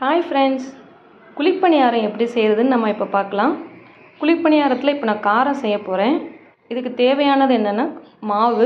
Hi friends, குழிப்பணியாரம் எப்படி செய்கிறதுன்னு நம்ம இப்போ பார்க்கலாம். குழிப்பணியாரத்தில் இப்போ நான் காரம் செய்ய போகிறேன். இதுக்கு தேவையானது என்னென்னா மாவு,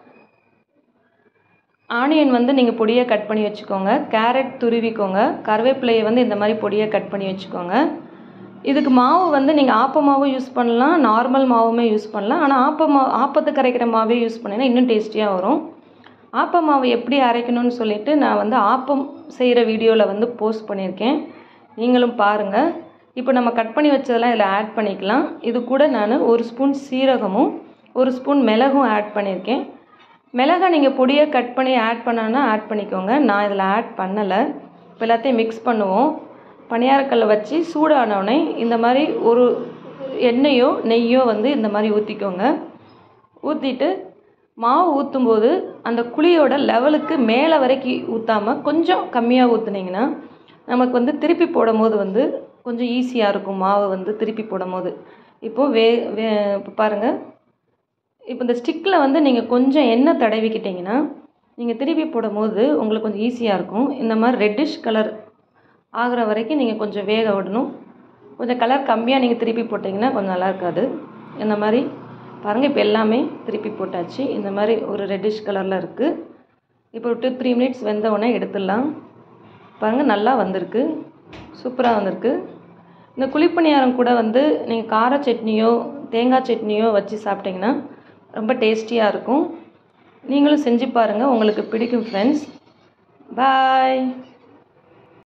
ஆனியன் நீங்கள் பொடியாக கட் பண்ணி வச்சுக்கோங்க, கேரட் துருவிக்கோங்க, கருவேப்பிலையை இந்த மாதிரி பொடியாக கட் பண்ணி வச்சுக்கோங்க. இதுக்கு மாவு நீங்கள் ஆப்ப மாவும் யூஸ் பண்ணலாம், நார்மல் மாவுமே யூஸ் பண்ணலாம். ஆனால் ஆப்பத்துக்கு அரைக்கிற மாவே யூஸ் பண்ணிங்கன்னா இன்னும் டேஸ்டியாக வரும். ஆப்ப மாவு எப்படி அரைக்கணும்னு சொல்லிட்டு நான் ஆப்பம் செய்கிற வீடியோவில் போஸ்ட் பண்ணியிருக்கேன், நீங்களும் பாருங்கள். இப்போ நம்ம கட் பண்ணி வச்சதெல்லாம் இதில் ஆட் பண்ணிக்கலாம். இது கூட நான் 1 ஸ்பூன் சீரகமும் 1 ஸ்பூன் மிளகும் ஆட் பண்ணியிருக்கேன். மிளகா நீங்கள் பொடியாக கட் பண்ணி ஆட் பண்ணணுன்னா ஆட் பண்ணிக்கோங்க, நான் இதில் ஆட் பண்ணலை. இப்போ எல்லாத்தையும் மிக்ஸ் பண்ணுவோம். பணியாரக்கல்லை வச்சு சூடானோடனே இந்த மாதிரி ஒரு எண்ணெயோ நெய்யோ இந்த மாதிரி ஊற்றிக்கோங்க. ஊற்றிட்டு மாவு ஊற்றும்போது அந்த குழியோட லெவலுக்கு மேலே வரைக்கும் ஊற்றாமல் கொஞ்சம் கம்மியாக ஊற்றுனீங்கன்னா நமக்கு திருப்பி போடும் போது கொஞ்சம் ஈஸியாக இருக்கும். மாவு திருப்பி போடும் போது இப்போது இப்போ பாருங்கள், இப்போ இந்த ஸ்டிக்கில் நீங்கள் கொஞ்சம் எண்ணெய் தடவிக்கிட்டிங்கன்னா நீங்கள் திருப்பி போடும் போது உங்களுக்கு கொஞ்சம் ஈஸியாக இருக்கும். இந்த மாதிரி ரெட்டிஷ் கலர் ஆகிற வரைக்கும் நீங்கள் கொஞ்சம் வேக விடணும். கொஞ்சம் கலர் கம்மியாக நீங்கள் திருப்பி போட்டிங்கன்னா கொஞ்சம் நல்லா இருக்காது. இந்த மாதிரி பாருங்கள், இப்போ எல்லாமே திருப்பி போட்டாச்சு. இந்த மாதிரி ஒரு ரெட்டிஷ் கலரில் இருக்குது. இப்போ 2-3 மினிட்ஸ் வெந்த உடனே எடுத்துடலாம். பாருங்கள், நல்லா வந்திருக்கு, சூப்பராக வந்திருக்கு. இந்த குழிப்பணியாரம் கூட நீங்கள் கார சட்னியோ தேங்காய் சட்னியோ வச்சு சாப்பிட்டிங்கன்னா ரொம்ப டேஸ்டியாக இருக்கும். நீங்களும் செஞ்சு பாருங்கள், உங்களுக்கு பிடிக்கும் ஃப்ரெண்ட்ஸ். பாய்.